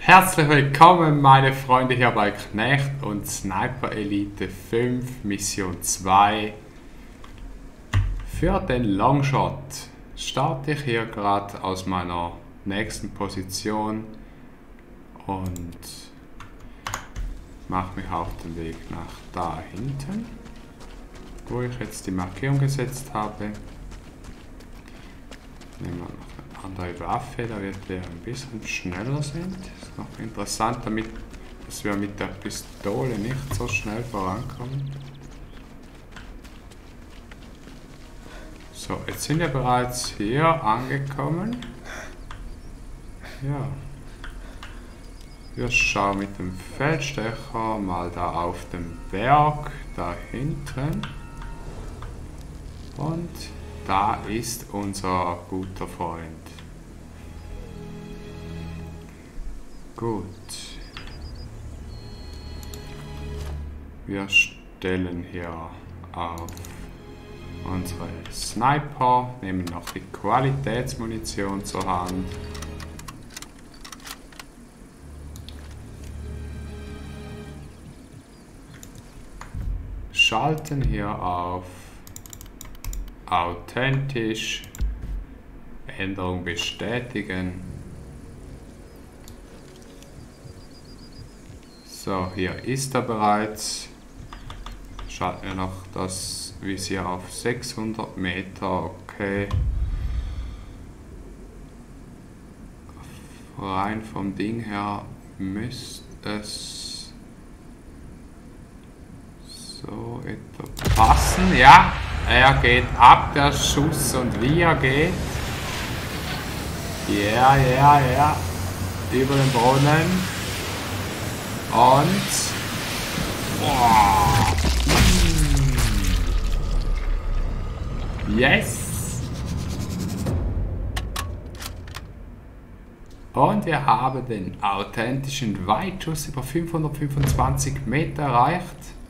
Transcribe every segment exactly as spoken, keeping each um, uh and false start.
Herzlich willkommen, meine Freunde, hier bei Knecht und Sniper Elite fünf, Mission zwei. Für den Longshot starte ich hier gerade aus meiner nächsten Position und mache mich auf den Weg nach da hinten, wo ich jetzt die Markierung gesetzt habe. Nehmen wir noch eine andere Waffe, da wird der ein bisschen schneller sind. Ist noch interessant, damit, dass wir mit der Pistole nicht so schnell vorankommen. So, jetzt sind wir bereits hier angekommen. Ja. Wir schauen mit dem Feldstecher mal da auf den Berg, da hinten. Und da ist unser guter Freund. Gut. Wir stellen hier auf unsere Sniper, nehmen noch die Qualitätsmunition zur Hand. Schalten hier auf authentisch, Änderung bestätigen. So, hier ist er bereits. Schalten wir noch das Visier auf sechshundert Meter, okay. Rein vom Ding her müsste es so etwa passen, ja. Er geht ab, der Schuss, und wie er geht. Ja, ja, ja. Über den Brunnen. Und. Boah. Yes. Und wir haben den authentischen Weitschuss über fünfhundertfünfundzwanzig Meter erreicht.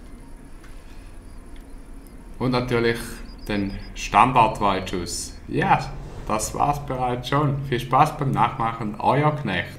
Und natürlich den Standardweitschuss. Ja, das war's bereits schon. Viel Spaß beim Nachmachen, euer Knecht.